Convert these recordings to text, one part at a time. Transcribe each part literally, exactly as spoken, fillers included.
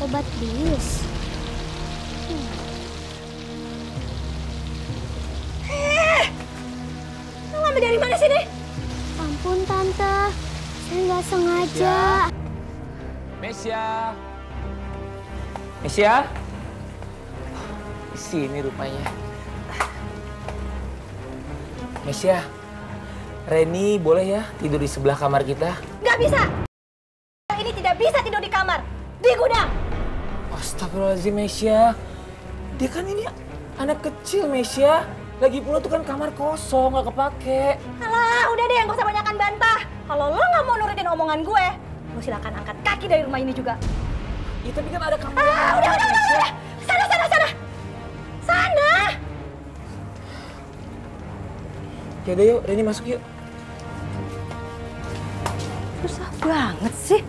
obat bius. Hmm. Eh, lu ngambil dari mana sini? Ampun Tante, saya nggak sengaja. Mesya. Mesya. Di sini rupanya. Mesya, Reni boleh ya tidur di sebelah kamar kita? Nggak bisa. Ini tidak bisa tidur di kamar, di gudang. Astagfirullahaladzim Mesya. Dia kan ini anak kecil Mesya. Lagi pula tuh kan kamar kosong, nggak kepake. Alah, udah deh, nggak usah banyakan bantah. Kalau lo nggak mau nurutin omongan gue, lo silakan angkat kaki dari rumah ini juga. Ya tapi kan ada kamar Ah, yang udah, udah, udah, udah. Sana, sana, sana. Sana. Yaudah yuk, Reni masuk yuk. Susah banget sih.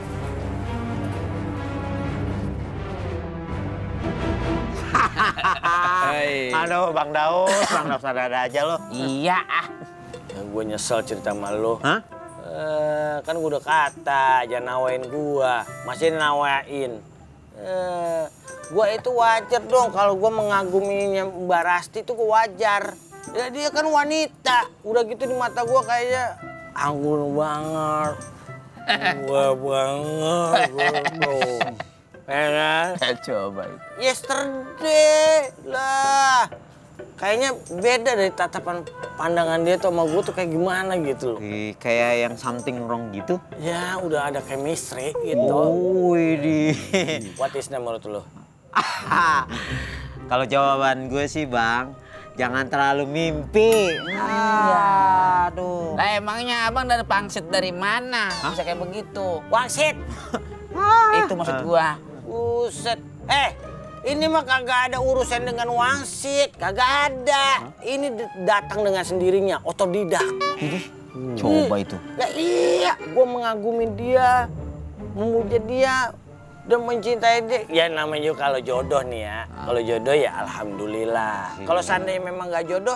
Hai. Aduh, Bang Daus, Bang Daus ada-ada aja lo. Iya ah. Ya, gue nyesel cerita sama lo. Hah? Eh, kan gue udah kata, jangan nawain gue. Masih nawain. Eh, gue itu wajar dong kalau gue mengaguminya Mbak Rasti itu gue wajar. Ya, dia kan wanita. Udah gitu di mata gue kayaknya anggun banget. Gue banget. Gue ya kan? Coba itu. Yesterday lah. Kayaknya beda dari tatapan pandangan dia tuh sama gue tuh kayak gimana gitu loh. Ih, kayak yang something wrong gitu. Ya udah ada chemistry gitu. Oh, ini. What is name menurut lo? Kalau jawaban gue sih Bang, jangan terlalu mimpi. Iya, aduh. Lah emangnya abang dari pangsit dari mana? Hah? Bisa kayak begitu. Wangsit. Itu maksud gua. Buset. Eh, ini mah kagak ada urusan dengan wangsit. Kagak ada. Ini datang dengan sendirinya, otodidak. Coba itu. Nah iya, gue mengagumi dia, memuja dia, dan mencintai dia. Ya namanya juga kalau jodoh nih ya. Kalau jodoh ya alhamdulillah. Kalau seandainya memang nggak jodoh,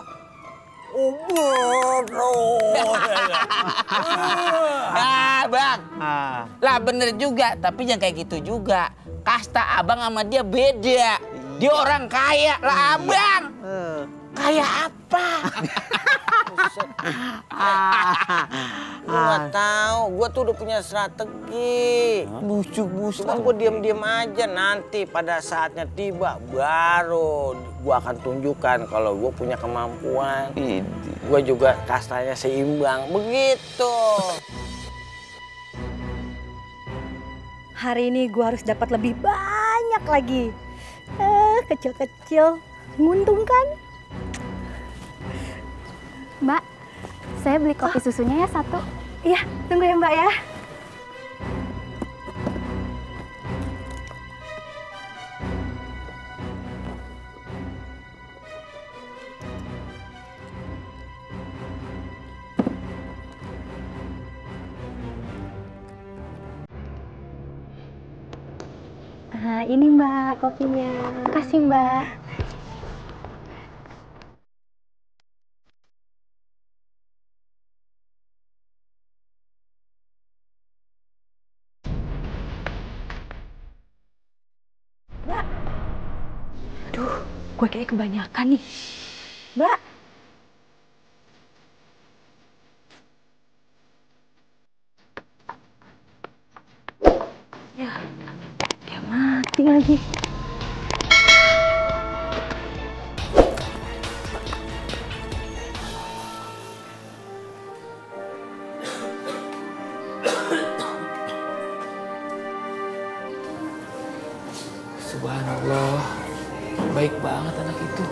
bodoh. Ah, Bang. Ah. Lah bener juga, tapi jangan kayak gitu juga. Kasta abang sama dia beda. Dia orang kaya. Lah abang. Kaya apa? Gue nggak tahu, gue tuh udah punya strategi. Busuk-busuk. Cuman gue diam-diam aja, nanti pada saatnya tiba baru gue akan tunjukkan kalau gue punya kemampuan. Gue juga kastanya seimbang, begitu. Hari ini gue harus dapat lebih banyak lagi. Eh, kecil-kecil, menguntungkan. Mbak, saya beli kopi susunya ya satu. Iya, tunggu ya Mbak ya. Nah, ini Mbak kopinya. Makasih Mbak. Mbak. Aduh, gue kayak kebanyakan nih. Mbak. Ya, dia mati lagi. Subhanallah, baik banget anak itu.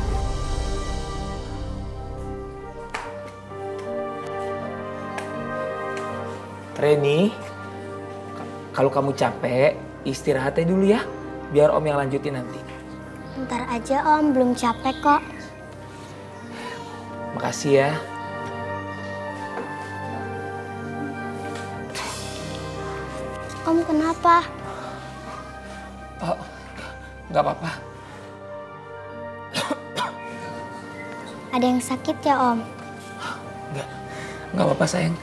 Reni, kalau kamu capek, istirahatnya dulu ya. Biar Om yang lanjutin nanti. Ntar aja Om, belum capek kok. Makasih ya. Om kenapa? Oh, nggak apa-apa. Ada yang sakit ya Om? Nggak, nggak apa-apa sayang.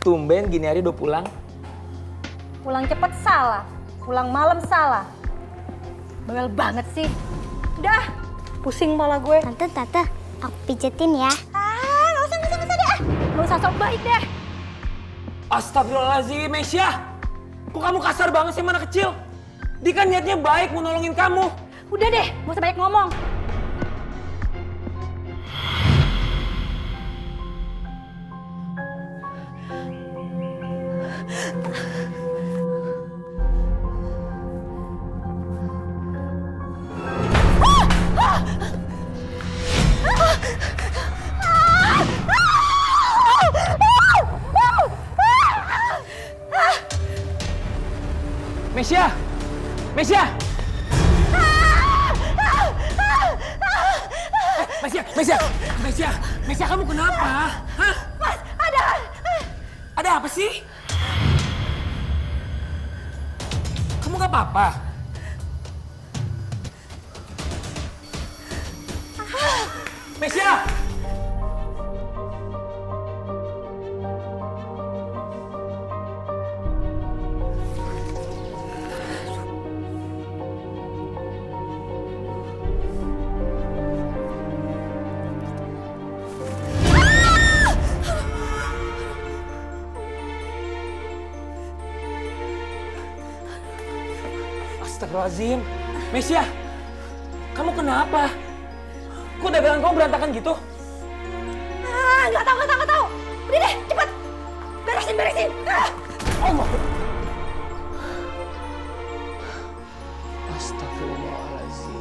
tumben gini hari udah pulang. Pulang cepet salah, pulang malam salah. Bawel banget sih. Udah, pusing malah gue. Tante, tante, aku pijetin ya. Ah, nggak usah, nggak usah, nggak usah deh. Nggak usah sok baik deh. Astagfirullahaladzim, Mesya. Kok kamu kasar banget sih sama anak kecil? Dia kan niatnya baik mau nolongin kamu. Udah deh, nggak usah banyak ngomong. Mesya! Mesya! Mesya, Mesya, Mesya, Mesya kamu kenapa? Hah? Mas, ada. Ada apa sih? Kamu gak apa-apa? Mesya! Astagfirullahaladzim. Mesya, kamu kenapa? Kok dagangan kamu berantakan gitu? Ah, nggak tahu, nggak tahu, nggak tahu. Udah deh, cepet. Beresin, beresin. Ah. Allah. Astagfirullahaladzim.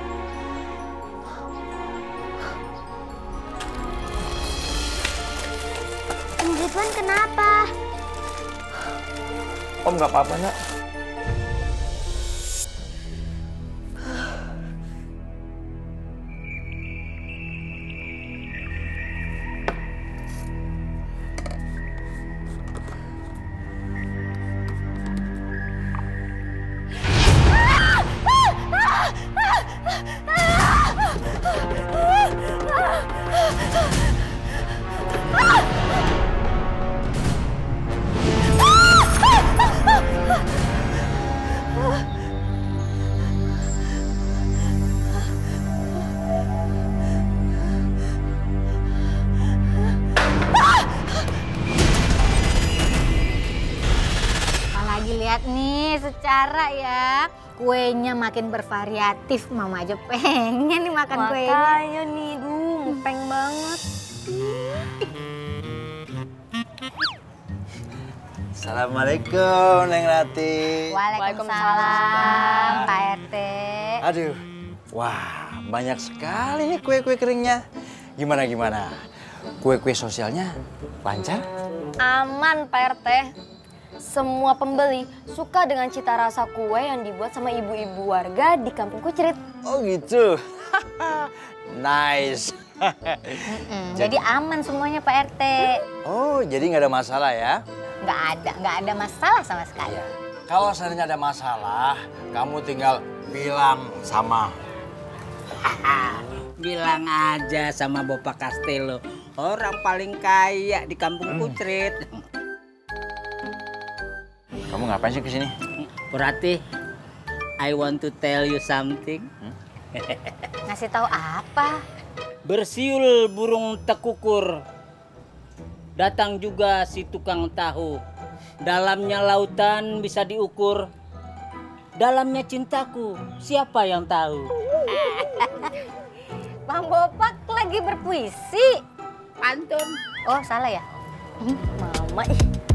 Om Ridwan kenapa? Om nggak apa-apa, nak. Apalagi lihat nih secara ya, kuenya makin bervariatif. Mama aja pengen nih makan kuenya. Makanya nih, duh, mupeng banget. Assalamualaikum, Neng Rati. Waalaikumsalam, Pak R T. Aduh, wah banyak sekali nih kue-kue keringnya. Gimana-gimana? Kue-kue sosialnya lancar? Aman, Pak R T. Semua pembeli suka dengan cita rasa kue yang dibuat sama ibu-ibu warga di Kampung Kucrit. Oh gitu. Nice. Mm-mm, jadi aman semuanya Pak R T. Oh, jadi nggak ada masalah ya? Nggak ada, nggak ada masalah sama sekali. Iya. Kalau seandainya ada masalah, kamu tinggal bilang sama. Bilang aja sama Bapak Castello, orang paling kaya di Kampung Kucrit. Kamu ngapain sih kesini? Berarti, I want to tell you something. Ngasih tahu apa? Bersiul burung tekukur. Datang juga si tukang tahu. Dalamnya lautan bisa diukur. Dalamnya cintaku, siapa yang tahu? Bang Bopak lagi berpuisi. Pantun. Oh salah ya? Mama ih.